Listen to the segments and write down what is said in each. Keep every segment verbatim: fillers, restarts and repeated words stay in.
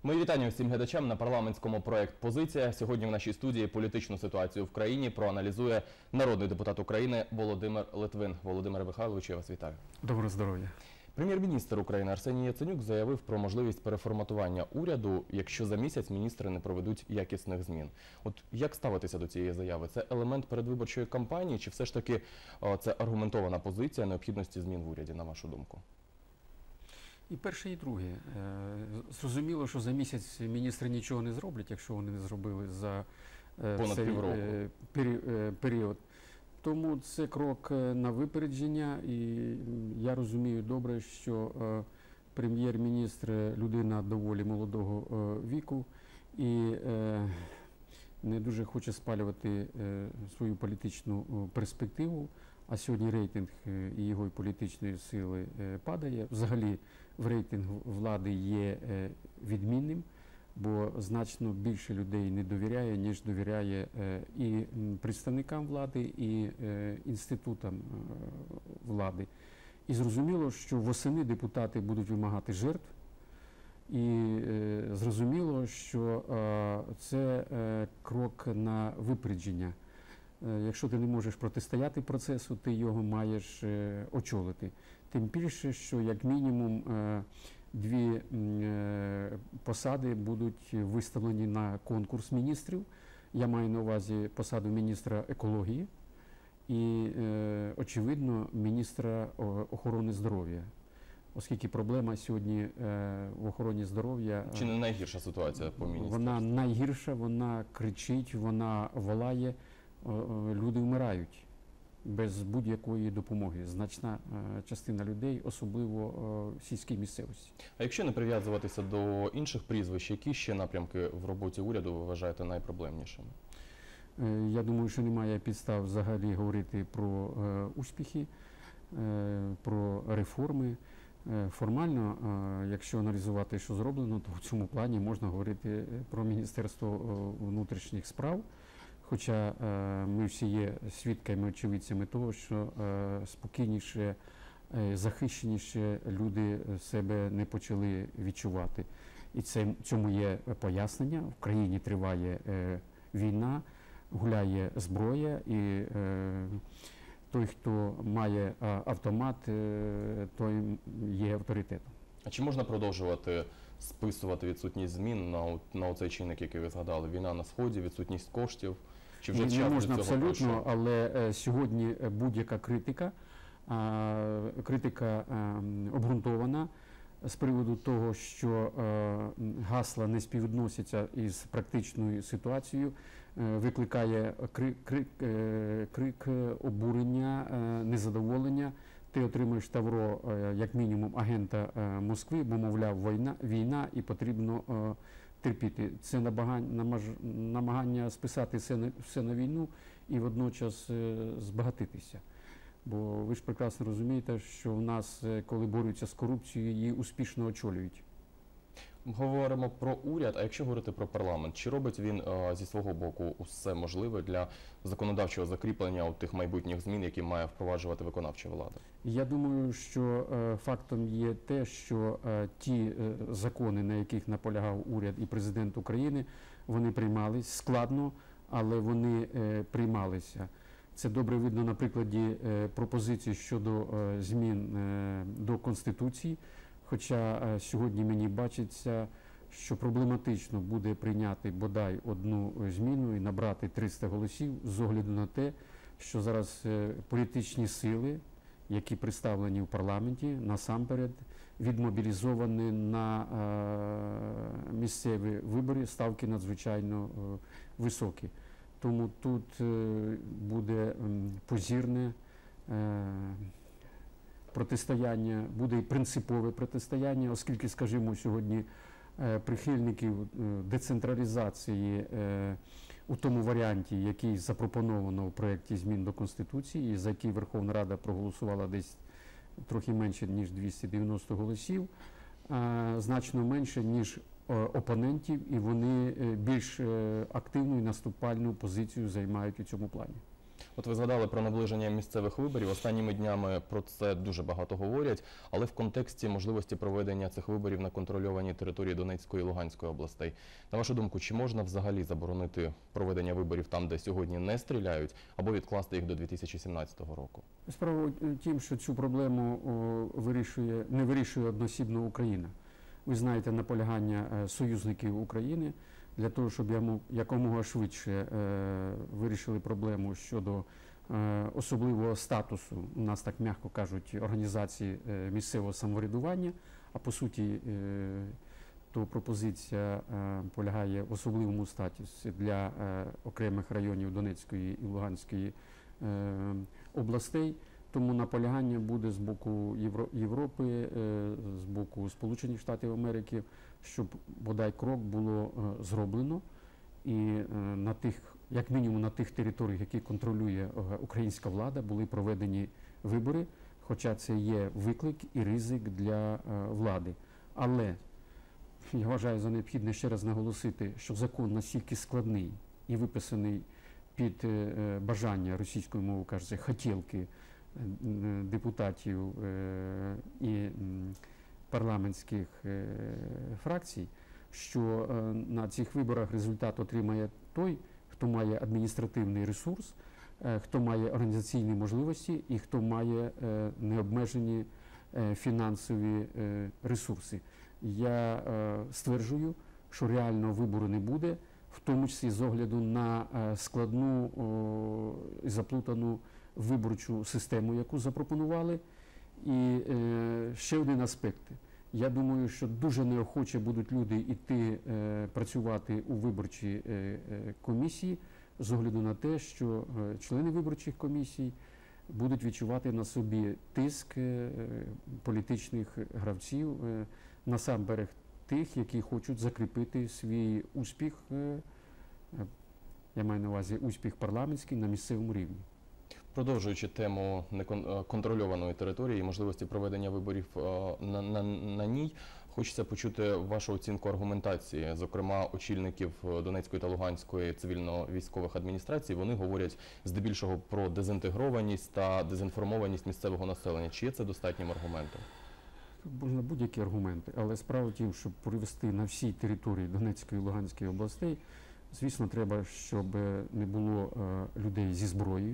Мої вітання всім глядачам на парламентському проект «Позиція». Сьогодні в нашій студії політичну ситуацію в країні проаналізує народний депутат України Володимир Литвин. Володимире Михайловичу, я вас вітаю. Доброго здоров'я. Прем'єр-міністр України Арсеній Яценюк заявив про можливість переформатування уряду, якщо за місяць міністри не проведуть якісних змін. От як ставитися до цієї заяви? Це елемент передвиборчої кампанії чи все ж таки це аргументована позиція необхідності змін в уряді, на вашу думку? І перше, і друге. Зрозуміло, що за місяць міністри нічого не зроблять, якщо вони не зробили за понад цей півроку період. Тому це крок на випередження, і я розумію добре, що прем'єр-міністр – людина доволі молодого віку і не дуже хоче спалювати свою політичну перспективу, а сьогодні рейтинг і його політичної сили падає. Взагалі в рейтинг влади є відмінним, бо значно більше людей не довіряє, ніж довіряє і представникам влади, і інститутам влади. І зрозуміло, що восени депутати будуть вимагати жертв, і зрозуміло, що це крок на випередження. Якщо ти не можеш протистояти процесу, ти його маєш очолити. Тим більше, що як мінімум дві посади будуть виставлені на конкурс міністрів. Я маю на увазі посаду міністра екології і, очевидно, міністра охорони здоров'я. Оскільки проблема сьогодні в охороні здоров'я... Чи не найгірша ситуація по міністерству? Вона найгірша, вона кричить, вона волає. Люди вмирають без будь-якої допомоги. Значна частина людей, особливо в сільській місцевості. А якщо не прив'язуватися до інших прізвищ, які ще напрямки в роботі уряду ви вважаєте найпроблемнішими? Я думаю, що немає підстав взагалі говорити про успіхи, про реформи. Формально, якщо аналізувати, що зроблено, то в цьому плані можна говорити про Міністерство внутрішніх справ. Хоча ми всі є свідками, очевидцями того, що спокійніше, захищеніше люди себе не почали відчувати. І це, цьому є пояснення. В країні триває війна, гуляє зброя, і той, хто має автомат, той є авторитетом. А чи можна продовжувати списувати відсутність змін на, на оцей чинник, який ви згадали? Війна на Сході, відсутність коштів? Чи вже не можна абсолютно, але сьогодні будь-яка критика, критика обґрунтована з приводу того, що гасла не співвідносяться із практичною ситуацією, викликає крик, крик, крик обурення, незадоволення. Ти отримуєш тавро, як мінімум, агента Москви, бо, мовляв, війна, війна і потрібно терпіти. Це намагання списати все на, все на війну і водночас збагатитися. Бо ви ж прекрасно розумієте, що в нас, коли борються з корупцією, її успішно очолюють. Говоримо про уряд, а якщо говорити про парламент, чи робить він а, зі свого боку усе можливе для законодавчого закріплення у тих майбутніх змін, які має впроваджувати виконавча влада? Я думаю, що е, фактом є те, що е, ті е, закони, на яких наполягав уряд і президент України, вони приймались складно, але вони е, приймалися. Це добре видно на прикладі е, пропозицій щодо е, змін е, до Конституції. Хоча сьогодні мені бачиться, що проблематично буде прийняти бодай одну зміну і набрати триста голосів з огляду на те, що зараз політичні сили, які представлені в парламенті, насамперед відмобілізовані на місцеві вибори, ставки надзвичайно високі. Тому тут буде позірне протистояння, буде і принципове протистояння, оскільки, скажімо, сьогодні прихильників децентралізації у тому варіанті, який запропоновано в проєкті змін до Конституції, за який Верховна Рада проголосувала десь трохи менше, ніж двісті дев'яносто голосів, значно менше, ніж опонентів, і вони більш активну і наступальну позицію займають у цьому плані. От ви згадали про наближення місцевих виборів. Останніми днями про це дуже багато говорять, але в контексті можливості проведення цих виборів на контрольованій території Донецької і Луганської областей. На вашу думку, чи можна взагалі заборонити проведення виборів там, де сьогодні не стріляють, або відкласти їх до дві тисячі сімнадцятого року? Справа в тім, що цю проблему о, вирішує, не вирішує одноосібно Україна. Ви знаєте наполягання е, союзників України для того, щоб яму- якомога швидше е, вирішили проблему щодо е, особливого статусу, у нас так м'яко кажуть, організації е, місцевого самоврядування, а по суті е, то пропозиція е, полягає в особливому статусі для е, окремих районів Донецької і Луганської е, областей. Тому наполягання буде з боку Євро- Європи, е, з боку Сполучених Штатів Америки, щоб бодай крок було е, зроблено і е, на тих, як мінімум на тих територіях, які контролює е, українська влада, були проведені вибори, хоча це є виклик і ризик для е, влади. Але я вважаю за необхідне ще раз наголосити, що закон настільки складний і виписаний під е, бажання, російською мовою кажеться, хотілки депутатів е, і м, парламентських е, фракцій, що е, на цих виборах результат отримає той, хто має адміністративний ресурс, е, хто має організаційні можливості і хто має е, необмежені е, фінансові е, ресурси. Я е, стверджую, що реально вибору не буде, в тому числі з огляду на е, складну і заплутану виборчу систему, яку запропонували. І е, ще один аспект. Я думаю, що дуже неохоче будуть люди йти е, працювати у виборчі е, е, комісії з огляду на те, що е, члени виборчих комісій будуть відчувати на собі тиск е, політичних гравців, е, насамперед тих, які хочуть закріпити свій успіх, е, я маю на увазі успіх парламентський на місцевому рівні. Продовжуючи тему неконтрольованої території і можливості проведення виборів е, на, на, на ній, хочеться почути вашу оцінку аргументації, зокрема очільників Донецької та Луганської цивільно-військових адміністрацій. Вони говорять здебільшого про дезінтегрованість та дезінформованість місцевого населення. Чи є це достатнім аргументом? Можна будь-які аргументи, але справа в тім, щоб привести на всій території Донецької і Луганської областей, звісно, треба, щоб не було е, людей зі зброєю.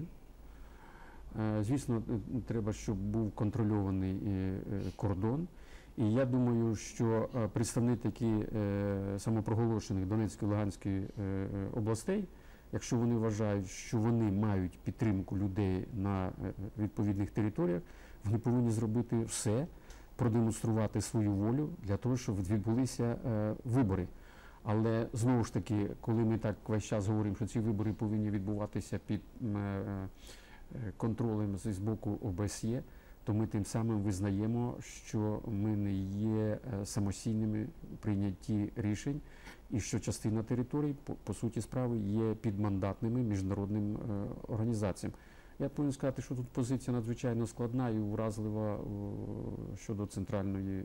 Е, звісно, треба, щоб був контрольований е, кордон. І я думаю, що е, представники е, самопроголошених Донецької і Луганської е, областей, якщо вони вважають, що вони мають підтримку людей на е, відповідних територіях, вони повинні зробити все, продемонструвати свою волю для того, щоб відбулися е, вибори. Але знову ж таки, коли ми так весь час говоримо, що ці вибори повинні відбуватися під е, контролем з боку О Б С Є, то ми тим самим визнаємо, що ми не є самостійними в прийнятті рішень і що частина територій, по, по суті справи, є підмандатними міжнародним е, організаціям. Я повинен сказати, що тут позиція надзвичайно складна і вразлива о, щодо центральної е,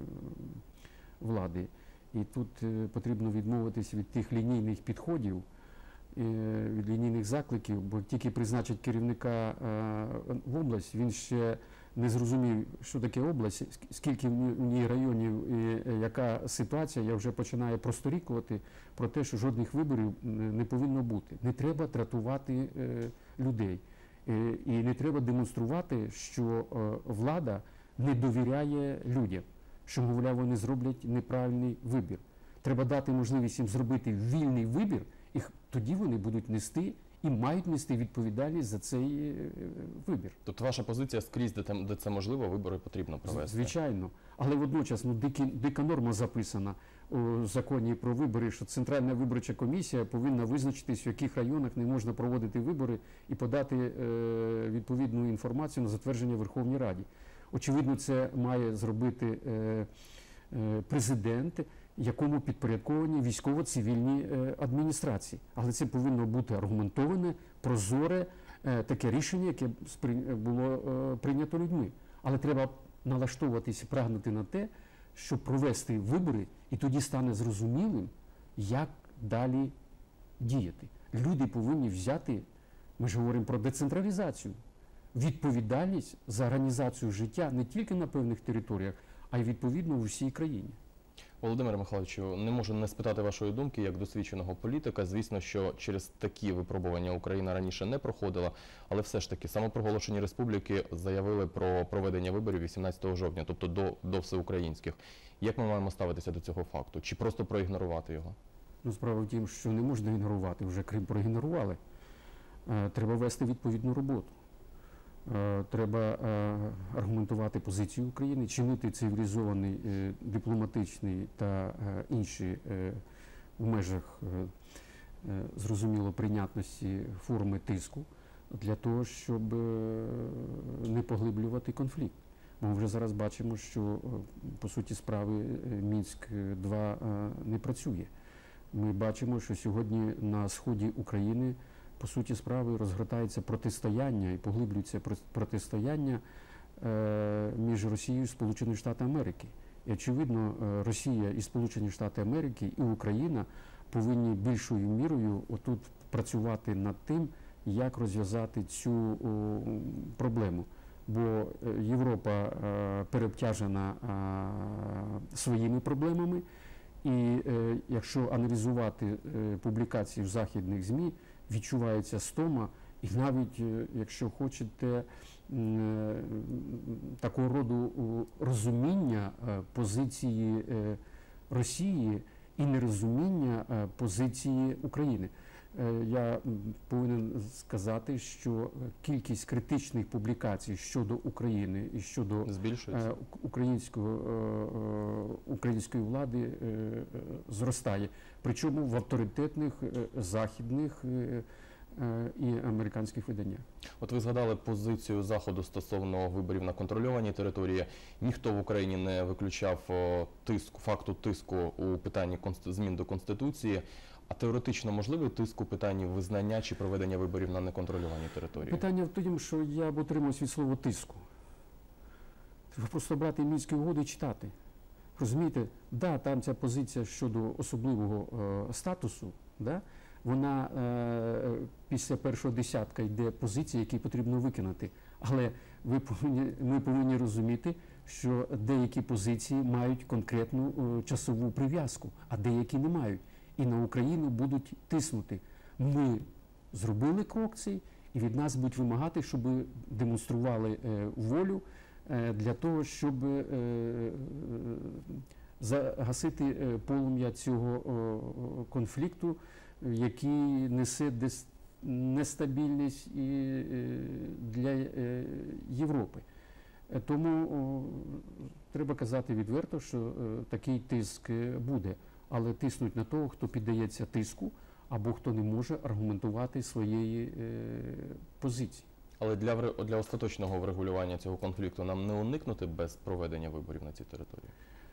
влади. І тут е, потрібно відмовитися від тих лінійних підходів, е, від лінійних закликів, бо тільки призначить керівника е, в область, він ще не зрозумів, що таке область, скільки в ній районів і е, яка ситуація, я вже починаю просторікувати про те, що жодних виборів не повинно бути. Не треба дратувати е, людей. Е, і не треба демонструвати, що е, влада не довіряє людям, що, мовляв, вони зроблять неправильний вибір. Треба дати можливість їм зробити вільний вибір, і тоді вони будуть нести і мають нести відповідальність за цей е, вибір. Тобто ваша позиція скрізь, де, там, де це можливо, вибори потрібно провести? Звичайно. Але водночас ну, дикі, дика норма записана у законі про вибори, що Центральна виборча комісія повинна визначитись, в яких районах не можна проводити вибори і подати е, відповідну інформацію на затвердження Верховній Раді. Очевидно, це має зробити е, е, президент, якому підпорядковані військово-цивільні е, адміністрації. Але це повинно бути аргументоване, прозоре е, таке рішення, яке було е, прийнято людьми. Але треба налаштовуватися, прагнути на те, щоб провести вибори, і тоді стане зрозумілим, як далі діяти. Люди повинні взяти Ми ж говоримо про децентралізацію. Відповідальність за організацію життя не тільки на певних територіях, а й відповідно у всій країні. Володимире Михайловичу, не можу не спитати вашої думки як досвідченого політика. Звісно, що через такі випробування Україна раніше не проходила, але все ж таки самопроголошені республіки заявили про проведення виборів вісімнадцятого жовтня, тобто до, до всеукраїнських. Як ми маємо ставитися до цього факту? Чи просто проігнорувати його? Ну, справа в тім, що не можна ігнорувати, вже Крим проігнорували. Е, Треба вести відповідну роботу. Е, Треба е, аргументувати позицію України, чинити цивілізований, е, дипломатичний та е, інші е, в межах е, е, зрозуміло прийнятності форми тиску для того, щоб е, не поглиблювати конфлікт. Ми вже зараз бачимо, що е, по суті справи е, Мінськ два е, не працює. Ми бачимо, що сьогодні на сході України по суті справи розгортається протистояння і поглиблюється про- протистояння е, між Росією і Сполученими Штатами Америки. І очевидно, е, Росія і Сполучені Штати Америки і Україна повинні більшою мірою отут працювати над тим, як розв'язати цю о, проблему. Бо е, Європа е, переобтяжена е, своїми проблемами, і е, якщо аналізувати е, публікації в західних ЗМІ, відчувається стома, і навіть, е, якщо хочете, м, е, такого роду о, розуміння е, позиції е, Росії і нерозуміння е, позиції України. Е, Я м, повинен сказати, що кількість критичних публікацій щодо України і щодо Збільшується? е, ук- українського, е, е, української влади е, е, зростає. Причому в авторитетних е, західних е, е, і американських виданнях. От ви згадали позицію Заходу стосовно виборів на контрольованій території. Ніхто в Україні не виключав о, тиску, факту тиску у питанні конст- змін до Конституції. А теоретично можливий тиск у питанні визнання чи проведення виборів на неконтрольованій території? Питання в тому, що я б утримався від слова тиску. Треба просто брати Мінські угоди і читати. Розумієте, да, там ця позиція щодо особливого е, статусу, да, вона е, після першого десятка йде позиції, які потрібно виконати. Але ви повинні, ми повинні розуміти, що деякі позиції мають конкретну е, часову прив'язку, а деякі не мають. І на Україну будуть тиснути. Ми зробили крок цей, і від нас будуть вимагати, щоб демонстрували е, волю е, для того, щоб е, е, загасити е, полум'я цього е, конфликту, який несе дес, нестабільність і е, для е, Європи. Е, Тому о, треба казати відверто, що е, такий тиск е, буде. Але тиснуть на того, хто піддається тиску, або хто не може аргументувати своєї е, позиції. Але для, вре- для остаточного врегулювання цього конфлікту нам не уникнути без проведення виборів на цій території?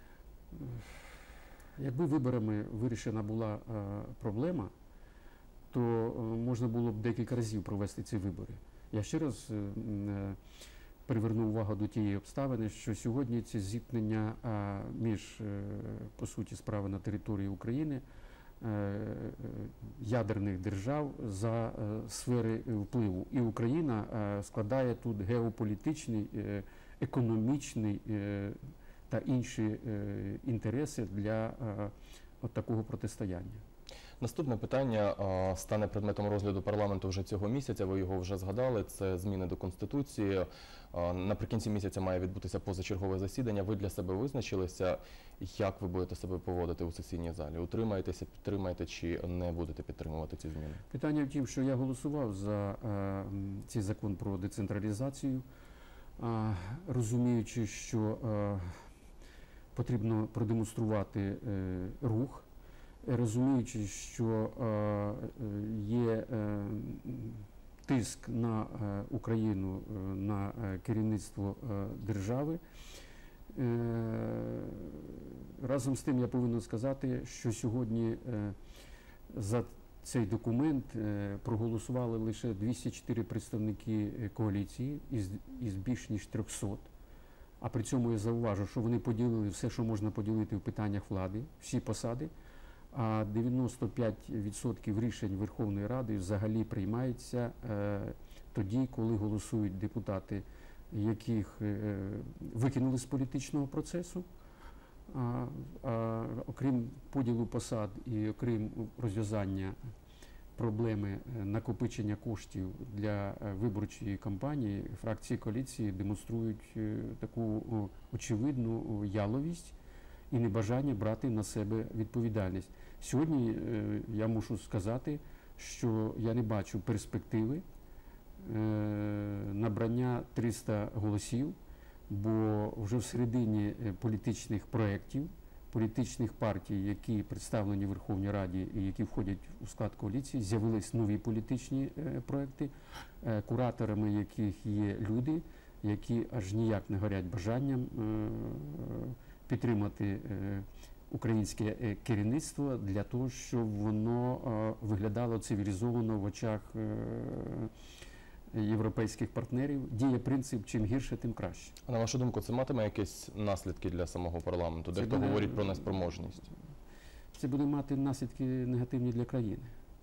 Якби виборами вирішена була е, проблема, то е, можна було б декілька разів провести ці вибори. Я ще раз е, м, е, приверну увагу до тієї обставини, що сьогодні ці зіткнення е, між, е, по суті, справи на території України, е, е, ядерних держав за е, сфери впливу. І Україна е, складає тут геополітичний, е, економічний е, та інші е, інтереси для е, от такого протистояння. Наступне питання а, стане предметом розгляду парламенту вже цього місяця. Ви його вже згадали. Це зміни до Конституції. А, Наприкінці місяця має відбутися позачергове засідання. Ви для себе визначилися, як ви будете себе поводити у сесійній залі? Утримаєтеся, підтримаєте чи не будете підтримувати ці зміни? Питання в тім, що я голосував за е, м, цей закон про децентралізацію, е, розуміючи, що е, потрібно продемонструвати е, рух, розуміючи, що е, є е, тиск на е, Україну, е, на е, керівництво е, держави. Е, разом з тим я повинен сказати, що сьогодні е, за цей документ е, проголосували лише двісті чотири представники е, коаліції із, із більш ніж трьохсот. А при цьому я зауважу, що вони поділили все, що можна поділити в питаннях влади, всі посади. а дев'яносто п'ять відсотків рішень Верховної Ради взагалі приймаються е, тоді, коли голосують депутати, яких е, викинули з політичного процесу. А, а, окрім поділу посад і окрім розв'язання проблеми накопичення коштів для виборчої кампанії, фракції коаліції демонструють таку очевидну яловість і небажання брати на себе відповідальність. Сьогодні я мушу сказати, що я не бачу перспективи набрання триста голосів, бо вже в середині політичних проєктів, політичних партій, які представлені в Верховній Раді і які входять у склад коаліції, з'явились нові політичні е, проекти, е, кураторами яких є люди, які аж ніяк не горять бажанням е, підтримати е, українське е, керівництво для того, щоб воно е, виглядало цивілізовано в очах е, європейських партнерів. Діє принцип «чим гірше, тим краще». А на вашу думку, це матиме якісь наслідки для самого парламенту? Це Дехто буде- говорить про неспроможність. Це буде мати наслідки негативні для країни,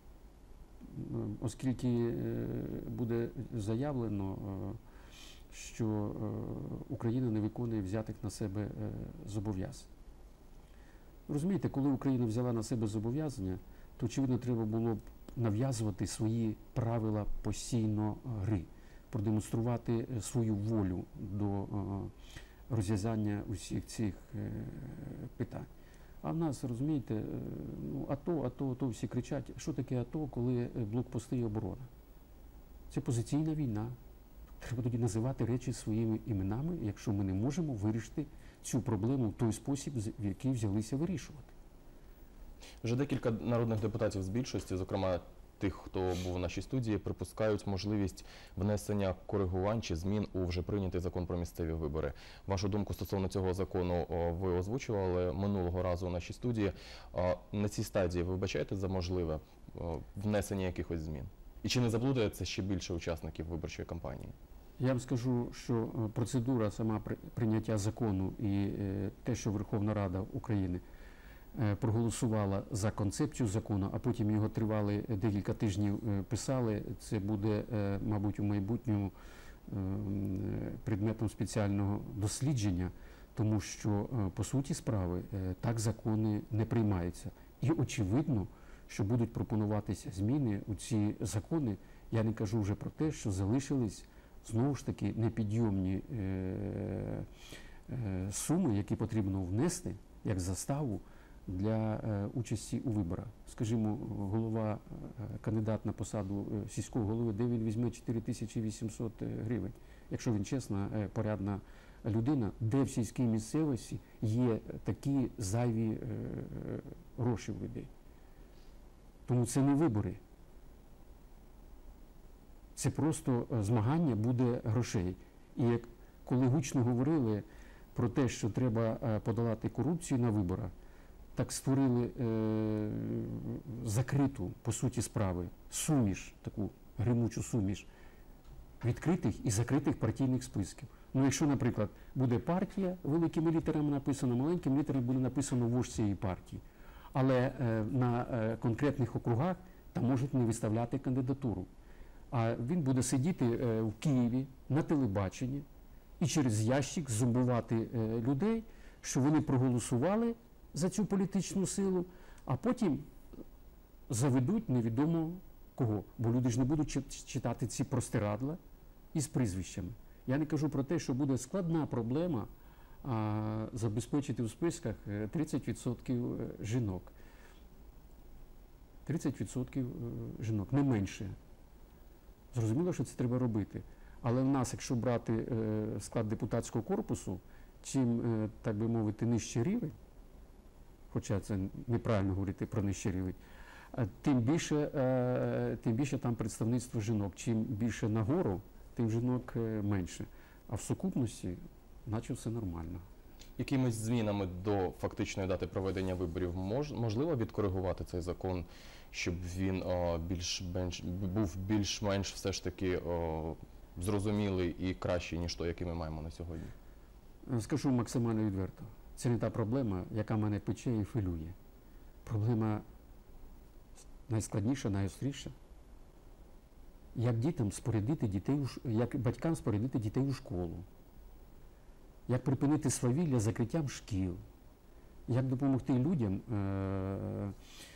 оскільки е, буде заявлено, е, що е, Україна не виконує взятих на себе е, зобов'язань. Розумієте, коли Україна взяла на себе зобов'язання, то, очевидно, треба було б нав'язувати свої правила постійно гри, продемонструвати е, свою волю до е, розв'язання усіх цих е, питань. А в нас, розумієте, е, ну, АТО, АТО, АТО, всі кричать. Що таке АТО, коли е, блокпости і оборона? Це позиційна війна. Треба тоді називати речі своїми іменами, якщо ми не можемо вирішити цю проблему в той спосіб, з- в який взялися вирішувати. Вже декілька народних депутатів з більшості, зокрема тих, хто був у нашій студії, припускають можливість внесення коригувань чи змін у вже прийнятий закон про місцеві вибори. Вашу думку стосовно цього закону о, ви озвучували минулого разу у нашій студії. А на цій стадії ви вбачаєте за можливе о, внесення якихось змін? І чи не заблудує це ще більше учасників виборчої кампанії? Я вам скажу, що е, процедура сама при- прийняття закону і е, те, що Верховна Рада України е, проголосувала за концепцію закону, а потім його тривали е, декілька тижнів е, писали, це буде, е, мабуть, у майбутньому е, м, е, предметом спеціального дослідження, тому що, е, по суті справи, е, так закони не приймаються. І очевидно, що будуть пропонуватися зміни у ці закони. Я не кажу вже про те, що залишились знову ж таки непідйомні е, е, суми, які потрібно внести як заставу для е, участі у виборах. Скажімо, голова, е, кандидат на посаду е, сільського голови, де він візьме чотири тисячі вісімсот гривень, якщо він чесна, е, порядна людина, де в сільській місцевості є такі зайві е, гроші в людей. Тому це не вибори. Це просто е, змагання буде грошей. І як коли гучно говорили про те, що треба е, подолати корупцію на виборах, так створили е, закриту, по суті справи, суміш, таку гримучу суміш відкритих і закритих партійних списків. Ну, якщо, наприклад, буде партія, великими літерами написано, маленькими літерами буде написано вождь цієї партії. Але е, на е, конкретних округах там можуть не виставляти кандидатуру. А він буде сидіти е, в Києві на телебаченні і через ящик зомбувати е, людей, що вони проголосували за цю політичну силу, а потім заведуть невідомо кого. Бо люди ж не будуть чит- читати ці простирадла із прізвищами. Я не кажу про те, що буде складна проблема а, забезпечити в списках е, тридцять відсотків жінок. тридцять відсотків е, жінок, не менше. Зрозуміло, що це треба робити. Але в нас, якщо брати е, склад депутатського корпусу, чим, е, так би мовити, нижчий рівень, хоча це неправильно говорити про нижчий рівень, е, тим більше, е, тим більше там представництво жінок. Чим більше нагору, тим жінок е, менше. А в сукупності, наче все нормально. Якимись змінами до фактичної дати проведення виборів мож, можливо відкоригувати цей закон, щоб він о, більш-менш був більш-менш все ж таки о, зрозумілий і кращий, ніж той, який ми маємо на сьогодні? Е, Скажу максимально відверто. Це не та проблема, яка мене пече і хвилює. проблема найскладніша, найостріша. Як дітям спорядити дітей, у ш- як батькам спорядити дітей у школу, як припинити свавілля закриттям шкіл, як допомогти людям е- е-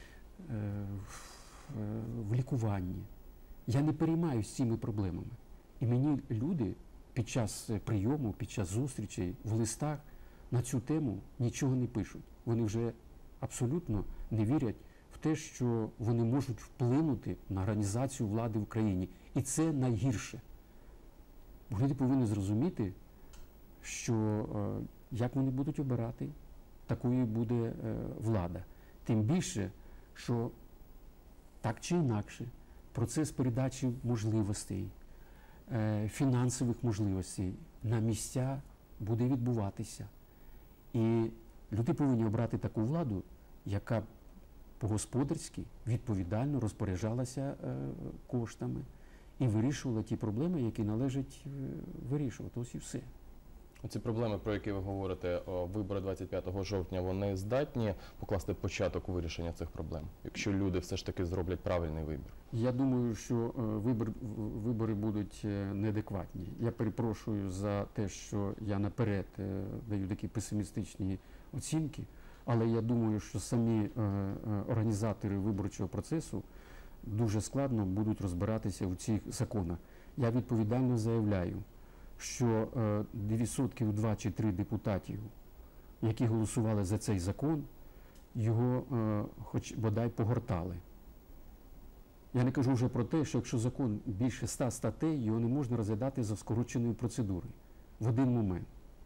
в- е- в лікуванні. Я не переймаюсь цими проблемами. І мені люди під час прийому, під час зустрічей, в листах на цю тему нічого не пишуть. Вони вже абсолютно не вірять в те, що вони можуть вплинути на організацію влади в країні. І це найгірше. Бо люди повинні зрозуміти, що е, як вони будуть обирати, такою буде е, влада. Тим більше, що так чи інакше процес передачі можливостей, е, фінансових можливостей на місця буде відбуватися. І люди повинні обрати таку владу, яка по-господарськи відповідально розпоряджалася е, коштами і вирішувала ті проблеми, які належить е, вирішувати. Ось і все. Ці проблеми, про які ви говорите, о, вибори двадцять п'ятого жовтня, вони здатні покласти початок у вирішення цих проблем, якщо люди все ж таки зроблять правильний вибір? Я думаю, що е, вибор, в- вибори будуть е, неадекватні. Я перепрошую за те, що я наперед е, даю такі песимістичні оцінки, але я думаю, що самі е, е, організатори виборчого процесу дуже складно будуть розбиратися в цих законах. Я відповідально заявляю, що е, відсотків два чи три депутатів, які голосували за цей закон, його е, хоч бодай погортали. Я не кажу вже про те, що якщо закон більше ста статей, його не можна розглядати за скороченою процедурою в один момент.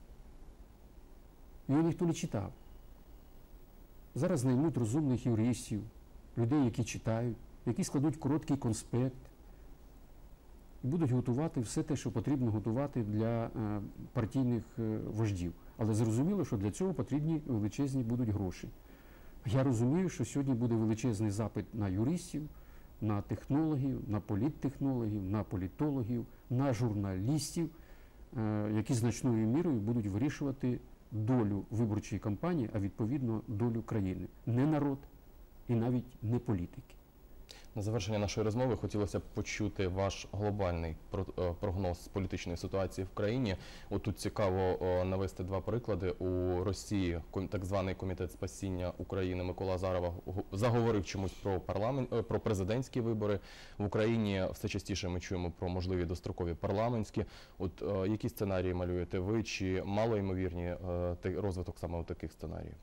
Його ніхто не читав. Зараз наймуть розумних юристів, людей, які читають, які складуть короткий конспект і будуть готувати все те, що потрібно готувати для е, партійних е, вождів. Але зрозуміло, що для цього потрібні величезні будуть гроші. Я розумію, що сьогодні буде величезний запит на юристів, на технологів, на політтехнологів, на політологів, на журналістів, е, які значною мірою будуть вирішувати долю виборчої кампанії, а відповідно долю країни. Не народ і навіть не політики. На завершення нашої розмови хотілося б почути ваш глобальний про- е, прогноз політичної ситуації в країні. От тут цікаво о, навести два приклади. У Росії ком- так званий комітет спасіння України Микола Азарова гу- заговорив чомусь про парламент, е, про президентські вибори. В Україні все частіше ми чуємо про можливі дострокові парламентські. От е, які сценарії малюєте ви? Чи малоймовірні е, те- розвиток саме у таких сценаріїв?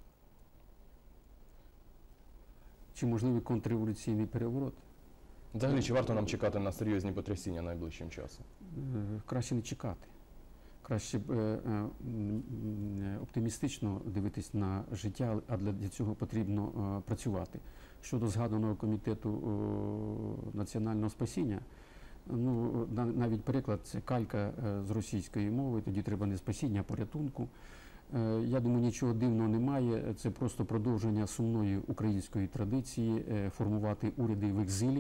Чи можливий контрреволюційний переворот? Взагалі, чи варто нам чекати на серйозні потрясіння найближчим часом? Е, Краще не чекати. Краще б е, е, м, е, оптимістично дивитись на життя, а для для цього потрібно е, працювати. Щодо згаданого комітету е, національного спасіння, ну, на- навіть переклад це калька е, з російської мови, тоді треба не спасіння, а порятунку. Е, Я думаю, нічого дивного немає, це просто продовження сумної української традиції е, формувати уряди в екзилі.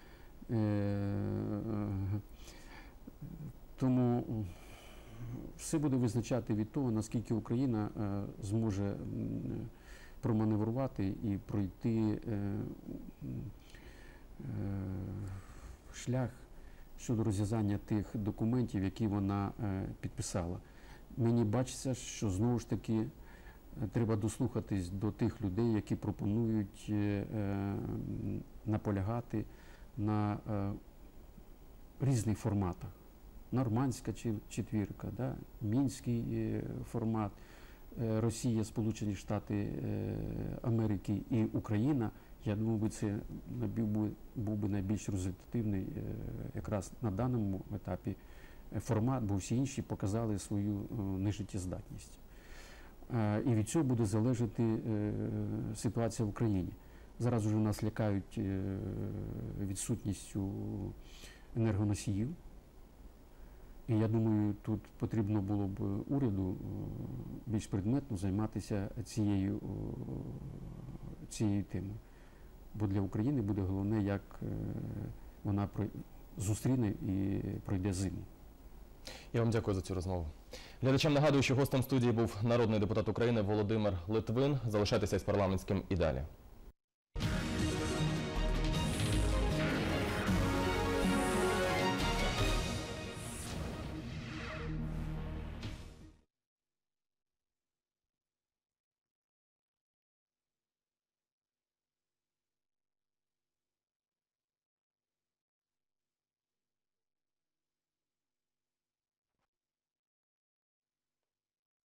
Е, Тому все буде визначати від того, наскільки Україна е, зможе м, проманеврувати і пройти е, м, е, шлях щодо розв'язання тих документів, які вона е, підписала. Мені бачиться, що знову ж таки е, треба дослухатись до тих людей, які пропонують е, е, м, наполягати на е, різних форматах. Нормандська чи- четвірка, да? Мінський е, формат, е, Росія, Сполучені Штати е, Америки і Україна. Я думаю, би це набів би- був би найбільш результативний е, якраз на даному етапі е, формат, бо всі інші показали свою е, нежиттєздатність. Е, І від цього буде залежати е, ситуація в Україні. Зараз вже нас лякають е, відсутністю енергоносіїв. І я думаю, тут потрібно було б уряду е, більш предметно займатися цією, е, цією темою. Бо для України буде головне, як е, вона про- зустріне і пройде зиму. Я вам дякую за цю розмову. Глядачам нагадую, що гостем студії був народний депутат України Володимир Литвин. Залишайтеся з парламентським і далі.